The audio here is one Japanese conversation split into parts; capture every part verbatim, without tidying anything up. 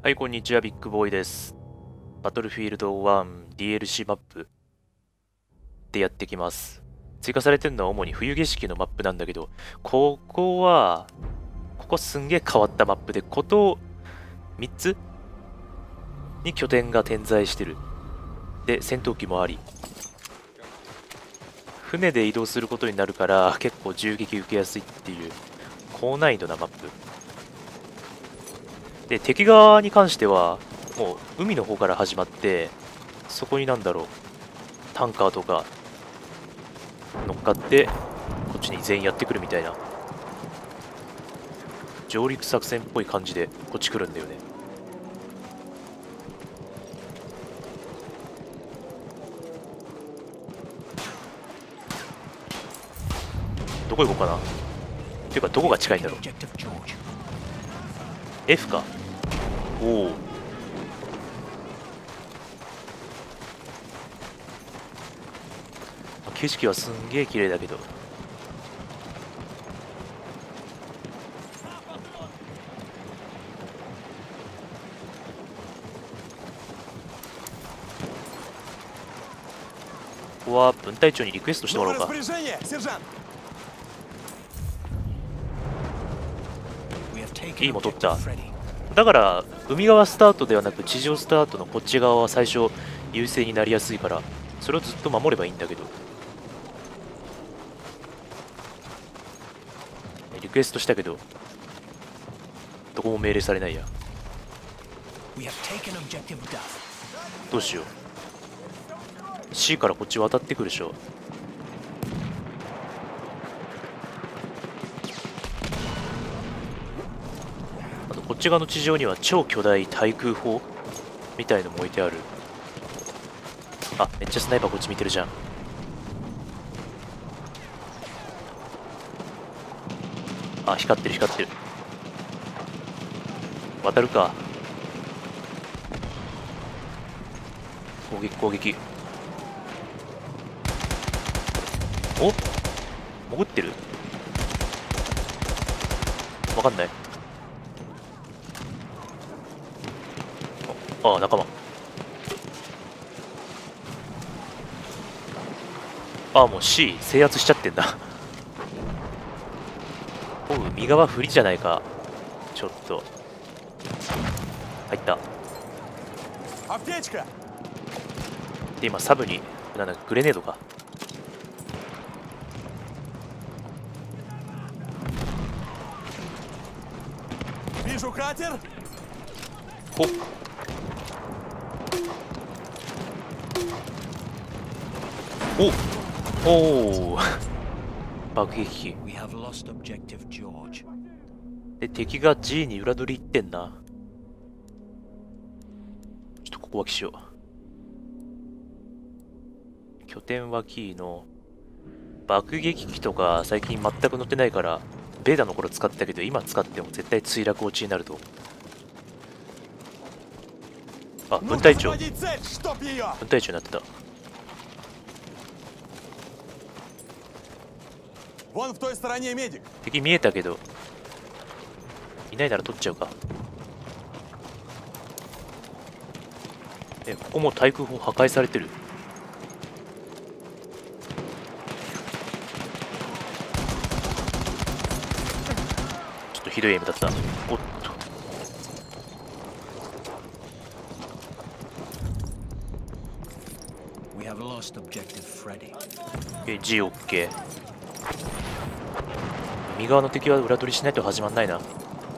はい、こんにちは、ビッグボーイです。バトルフィールドワン ディーエルシー マップでやってきます。追加されてるのは主に冬景色のマップなんだけど、ここは、ここすんげえ変わったマップで、ことみっつに拠点が点在してる。で、戦闘機もあり。船で移動することになるから、結構銃撃受けやすいっていう、高難易度なマップ。で、敵側に関しては、もう海の方から始まって、そこになんだろう、タンカーとか乗っかって、こっちに全員やってくるみたいな、上陸作戦っぽい感じでこっち来るんだよね。どこ行こうかな。っていうか、どこが近いんだろう。F か。おお。景色はすんげえ綺麗だけど。ここは分隊長にリクエストしてもらおうか。いいも取った。だから海側スタートではなく地上スタートのこっち側は最初優勢になりやすいから、それをずっと守ればいいんだけど。リクエストしたけどどこも命令されないや。どうしよう。 C からこっち渡ってくるでしょ。あとこっち側の地上には超巨大対空砲みたいのも置いてある。あ、めっちゃスナイパーこっち見てるじゃん。あ、光ってる光ってる。渡るか。攻撃攻撃。お、潜ってる。わかんない。ああ、仲間。ああ、もう C 制圧しちゃってんだ。おう、右側不利じゃないか。ちょっと入った。で今サブになんだグレネードか。おおお爆撃機で、敵が G に裏取り行ってんな。ちょっとここ脇しよう。拠点脇の爆撃機とか最近全く乗ってないから、ベーダの頃使ってたけど、今使っても絶対墜落落ちになると。あ、分隊長。分隊長になってた。敵見えたけど、いないなら取っちゃうか。え、ここも対空砲破壊されてる。ちょっとひどいエイムだった。おっと。え、G オッケー。右側の敵は裏取りしないと始まんないな。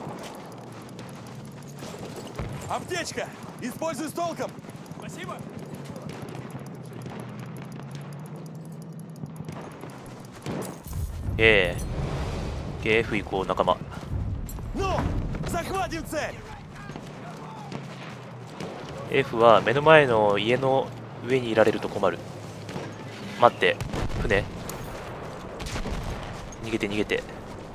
ええ ケーエフ 行こう仲間。F は目の前の家の上にいられると困る。待って、船逃げて逃げて。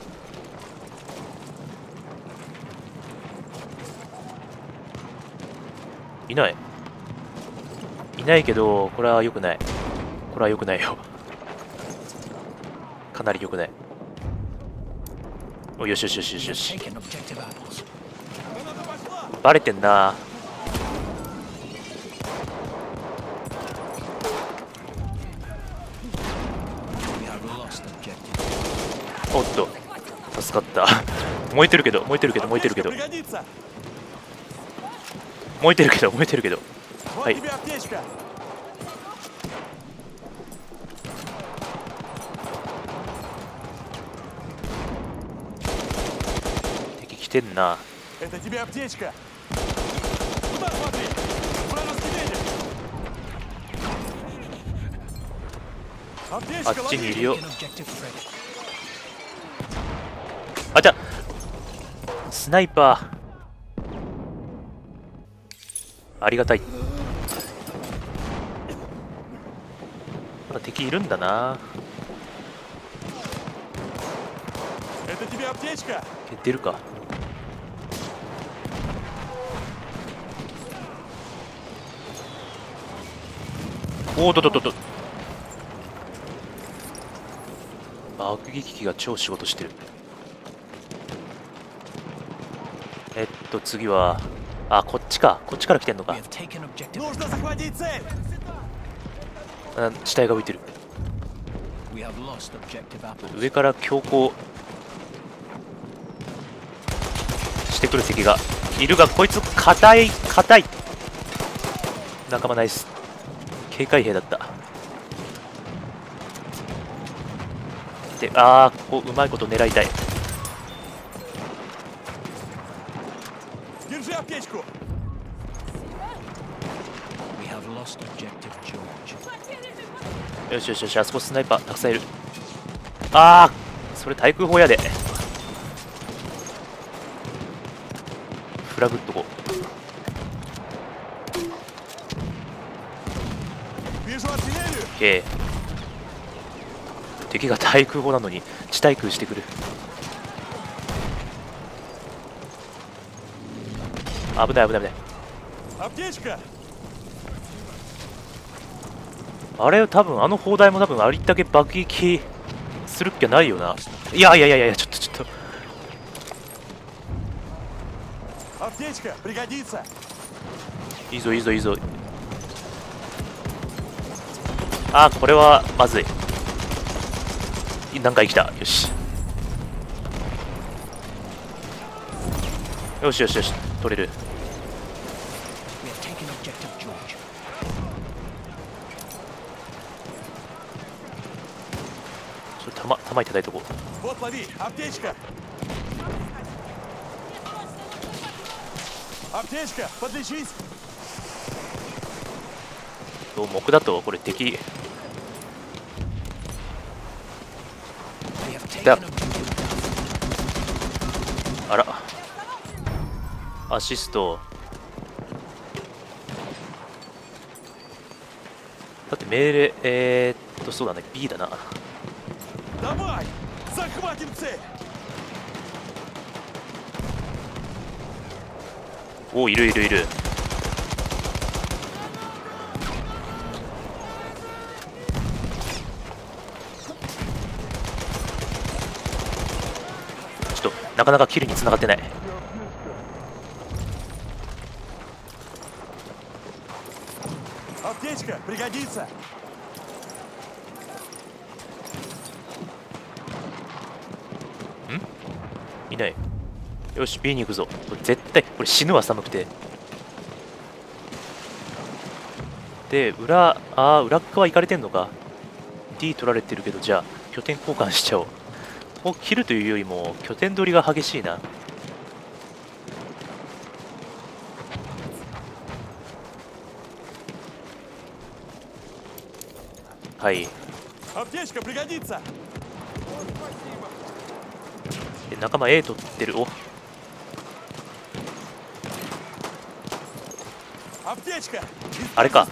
いないいないけど、これは良くない。これは良くないよ。かなり良くない。お、よしよしよしよしよし。 バレてんな。おっと助かった燃えてるけど燃えてるけど燃えてるけど燃えてるけど燃えてるけどはい。敵来てんな。あっちにいるよ。あ、じゃスナイパーありがたい。まだ敵いるんだな。蹴ってるか。おおっとっとっとっと。爆撃機が超仕事してる。えっと次はあこっちか。こっちから来てんのか。あ死体が浮いてる。上から強行してくる敵がいるが、こいつ硬い硬い。仲間ナイス。警戒兵だった。でああここうまいこと狙いたい。よしよしよし、あそこスナイパーたくさんいる。ああそれ対空砲やで。フラグっとこう。OK。敵が対空砲なのに地対空してくる。危ない危ない危ない。あれ多分あの砲台も多分ありったけ爆撃するっきゃないよな。いやいやいやいやちょっとちょっといいぞいいぞいいぞ。あーこれはまずい。何回来た。よしよしよしよし取れる。ちょっと弾弾いただいとこう。どう木だとこれ敵だ。あらアシストだって命令えー、っとそうだね B だな。おおいるいるいる。ちょっとなかなかキルに繋がってない。んいない。よし B に行くぞ。これ絶対これ死ぬわ寒くて。で裏あー裏側行かれてんのか。 D 取られてるけど、じゃあ拠点交換しちゃおう。ここ切るというよりも拠点取りが激しいな。はい。仲間 A 取ってる。おあれか。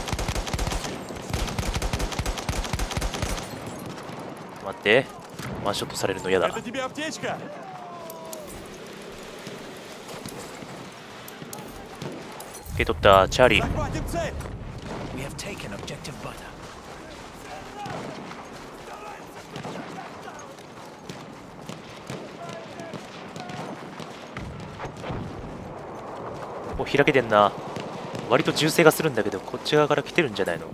待ってワンショットされるの嫌だ。受け取ったチャーリー。 お、開けてんな。割と銃声がするんだけど、こっち側から来てるんじゃないの。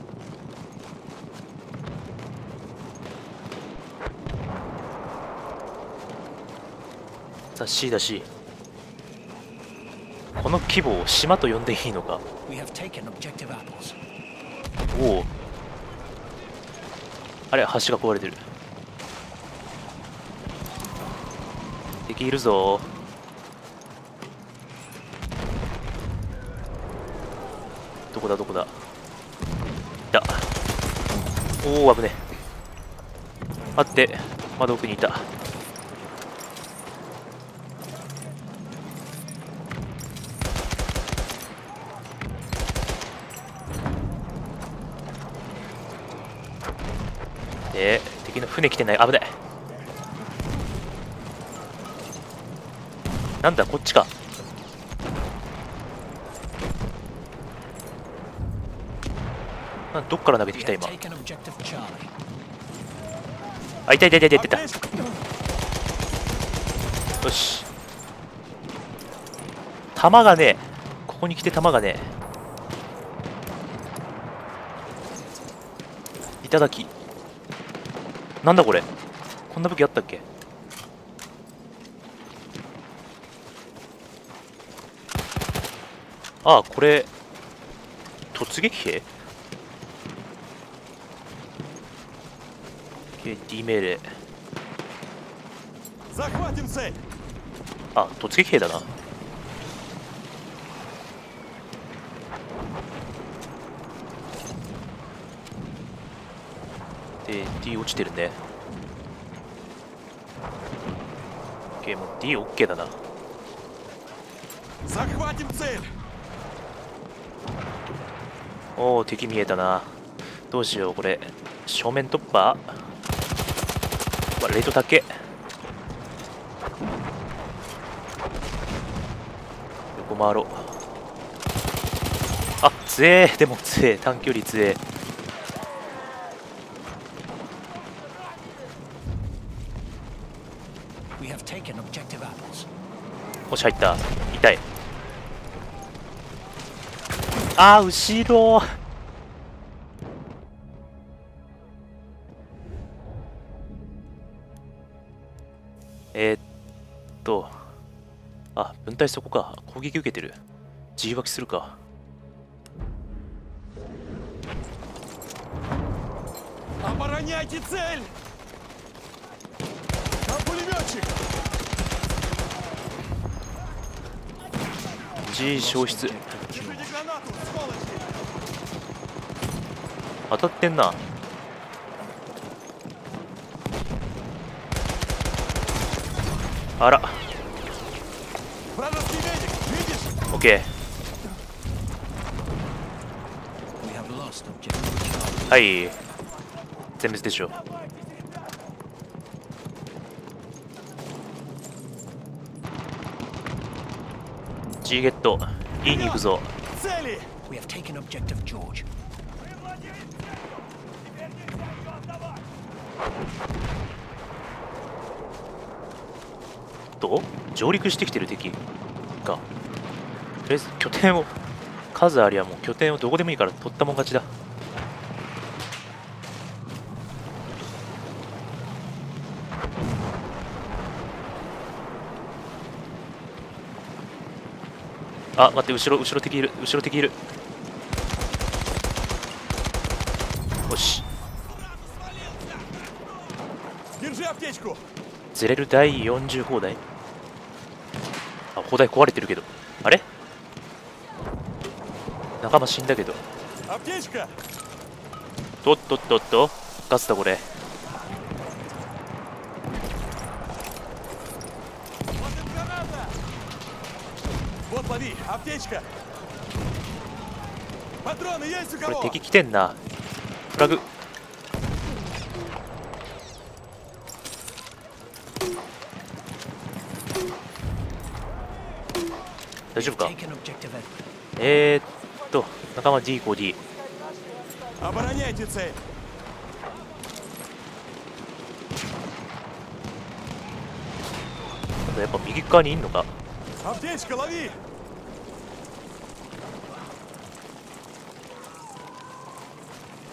さあ C だし、この規模を島と呼んでいいのか。おお、あれ、橋が壊れてる。敵いるぞ。どこだどこだ。いた。おお、危ねえ。待って、まだ奥にいた。えー、敵の船来てない。危ない。なんだこっちか。などっから投げてきた今。あ、いたいたいたいたいた。よし。弾がねえ。ここに来て弾がねえ。いただき。なんだこれ。こんな武器あったっけ。ああ、これ突撃兵 ?D 命令。あ、突撃兵だな。で D 落ちてるね。 OK、 もう D オッケーだな。おお、敵見えたな。どうしようこれ。正面突破。わ、レート高け。横回ろう。あ、強え。でも強え。短距離強え。もし入った。痛い。あー、後ろ。えー、っとあ、分隊そこか。攻撃受けてる。自由湧きするか。G 消失。当たってんな。あら、オッケー。はい、全滅でしょ。G ゲット。E に行くぞ。と上陸してきてる敵が。とりあえず拠点を、数ありゃもう拠点をどこでもいいから取ったもん勝ちだ。あ、待って、後ろ、後ろ敵いる、後ろ敵いる。よし。ゼレルだいよんじゅう砲台。あ、砲台壊れてるけど。あれ仲間死んだけど。とっとっとっとガスだこれ。これ敵来てんな。フラグ。大丈夫か。えー、っと仲間 ディーごディー。やっぱ右側にいんのか。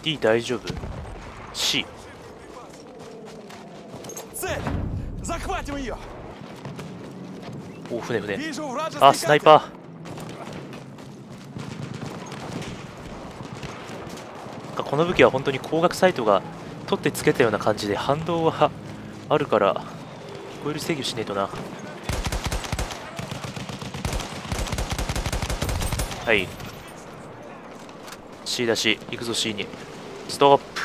D 大丈夫？ C。 お、船船。あ、スナイパー。この武器は本当に光学サイトが取ってつけたような感じで反動はあるから聞こえる制御しねえとな。はい、 C だし行くぞ。 C にストップ。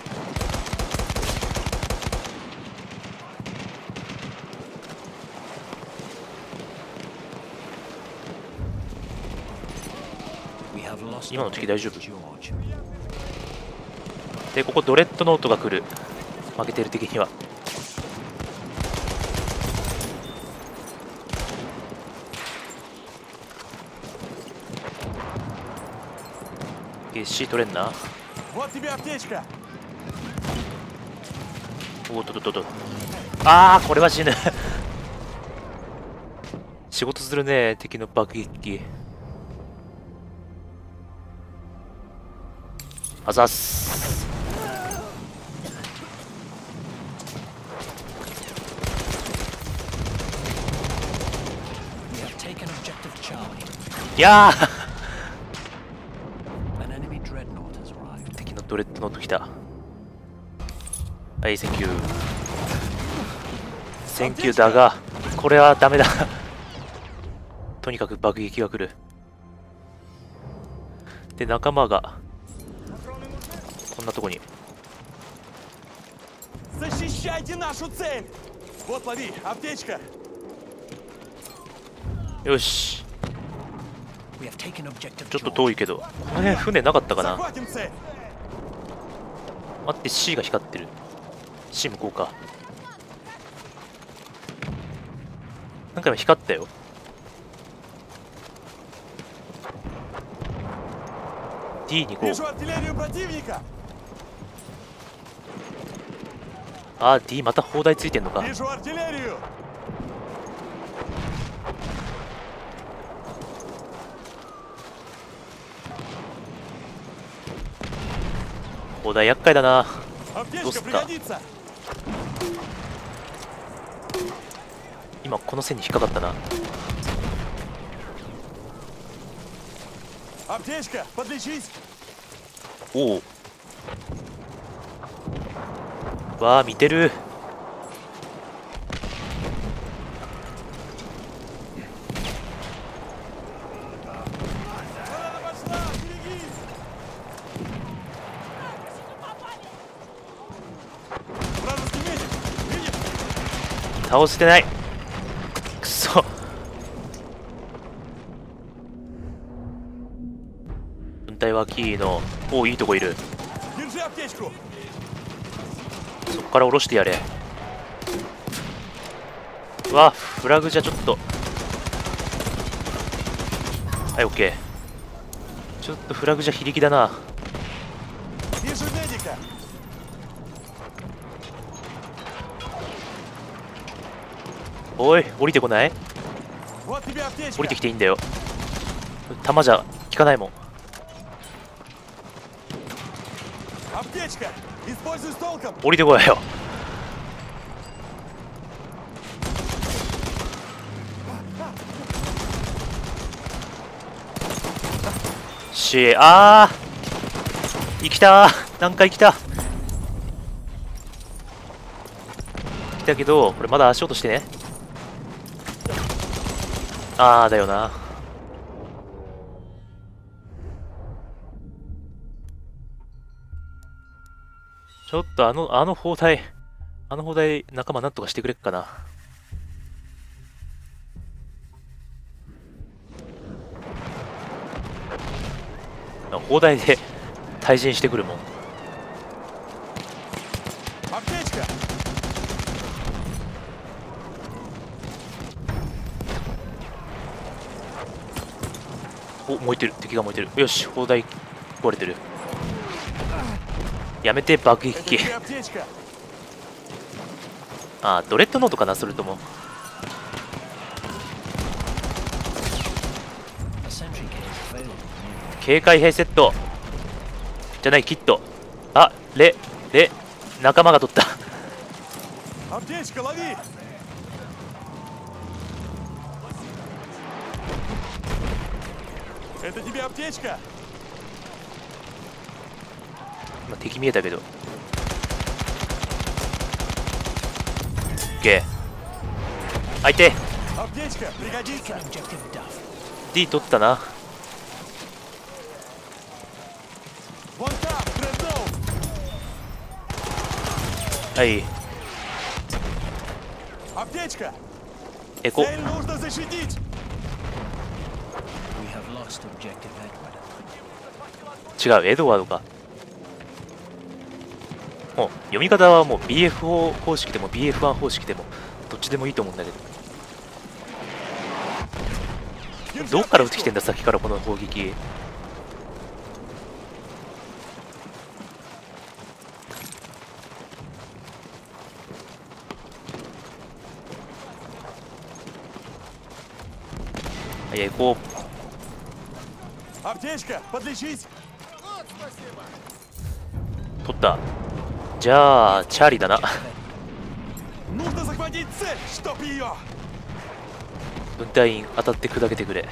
今の敵大丈夫で、ここドレッドノートが来る。負けてる敵には。C 取れんな。おっとっとっと。ああ、これは死ぬ仕事するね、敵の爆撃。あざっす。いやー敵のドレッドノート来た。はい、センキューセンキューだが、これはダメだとにかく爆撃が来る。で、仲間がこんなとこに。よし、ちょっと遠いけど、この辺船なかったかな。待って、 C が光ってる。 C 向こうか。なんか今光ったよ。D に行こう。あー、 D また砲台ついてんのか。砲台厄介だな。どうすった。今この線に引っかかったな。おお、わあ、見てる。倒してない。くそ。軍隊はキーの、おお、いいとこいる。そこから下ろしてやれ。うわ、フラグじゃちょっと。はい、オッケー。ちょっとフラグじゃ非力だな。おい、降りてこない？降りてきていいんだよ。弾じゃ効かないもん。降りてこいよ。し、あー、生きたー。何回来た。来たけど、これまだ足音してね。あーだよな。ちょっとあの、あの砲台、あの砲台仲間なんとかしてくれっかな。砲台で対陣してくるもん。お、燃えてる。敵が燃えてる。よし、砲台壊れてる。やめて、爆撃機。あー、ドレッドノートかな、それとも。警戒兵セットじゃない、キット。 あ、レレ仲間が取った。 Аптечка, лови! это тебе аптечка? まあ、敵見えたけど。ゲー相手 Аптечка, пригодится. D 取ったな。 Вон там, Dreadnought. はい。 Аптечка. エコ Цель нужно защитить. 違う、エドワードか。もう読み方はもう ビーエフオー 方式でも ビーエフワン 方式でもどっちでもいいと思うんだけど。どっから撃ってきてんだ、さっきからこの砲撃。はい、エコー Аптечка, подлечись. 取った。じゃあチャーリーだな。 Нужно захватить цель, чтоб ее. 分隊員当たって砕けてくれ。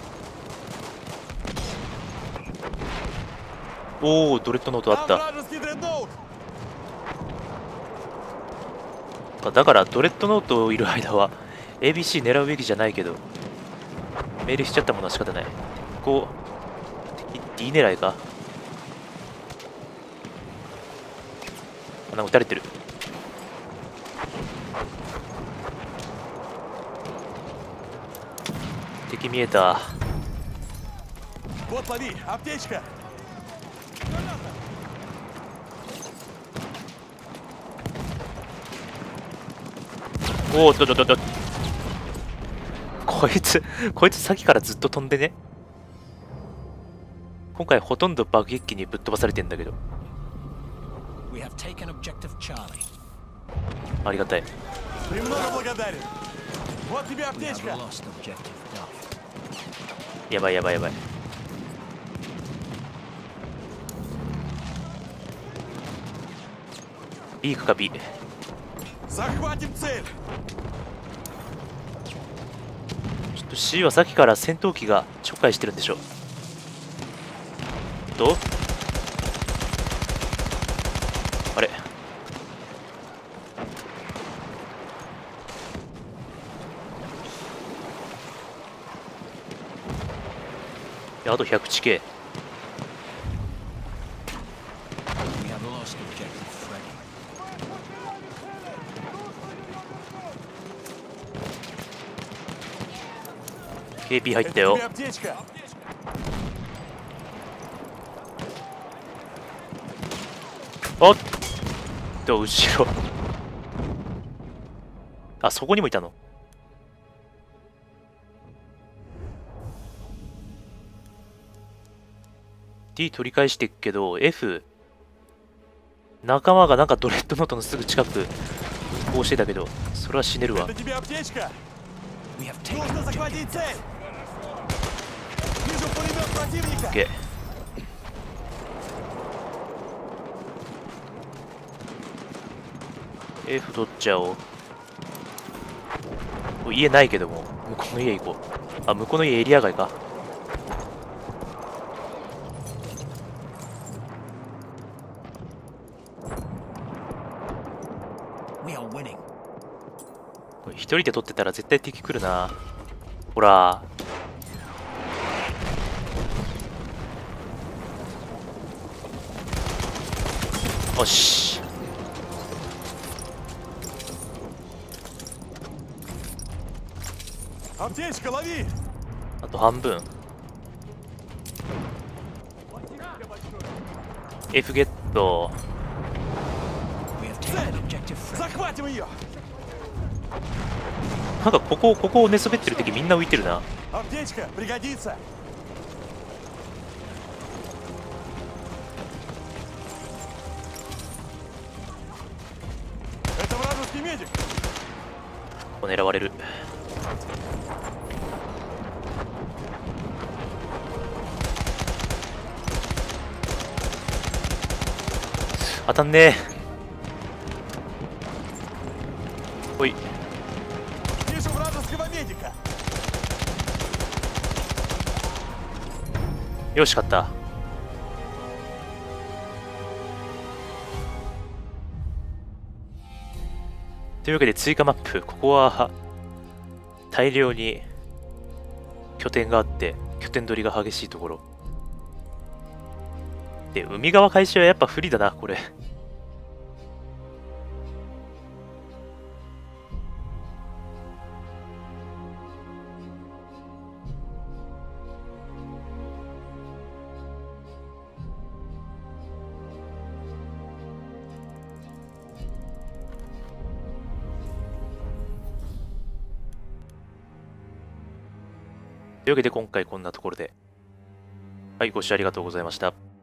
おお、ドレッドノートあっ Там た。 вражеский Dreadnought. だからドレッドノートいる間は エービーシー 狙うべきじゃないけど、命令しちゃったものは仕方ない。こう D 狙いか。あ、なんか撃たれてる。敵見えた。 Вот лови, аптечка. おおっとっとっとっと。こいつこいつさっきからずっと飛んでね。今回ほとんど爆撃機にぶっ飛ばされてんだけど。ありがたい。 Премного благодарен. Вот тебе аптечка. やばいやばいやばい。B 行くか B。 Захватим цель. ちょっと C はさっきから戦闘機がちょっかいしてるんでしょ。とあれ、いやあとひゃく地形。ケーピー 入ったよ。 Это тебе аптечка. おっと後ろ。あ、そこにもいたの。D 取り返してっけど F 仲間がなんかドレッドノートのすぐ近くこうしてたけど、それは死ねるわ。 Это тебе аптечка. Нужно захватить цель. Вижу пулемет противника. オッケー。F 取っちゃおう。お家ないけども向こうの家行こう。あ、向こうの家エリア外か。これ一人で取ってたら絶対敵来るな。ほらよし。 Аптечка, лови. あと半分。 F ゲット。 Захватим ее. なんかここここを寝そべってる敵みんな浮いてるな。 Аптечка, пригодится. Это вражеский медик. ここ狙われる。 当たんねえ。ほい。 Вижу вражеского медика. よし、勝った。というわけで追加マップ、ここは大量に拠点があって拠点取りが激しいところで、海側開始はやっぱ不利だなこれ。というわけで今回こんなところで、はい、ご視聴ありがとうございました。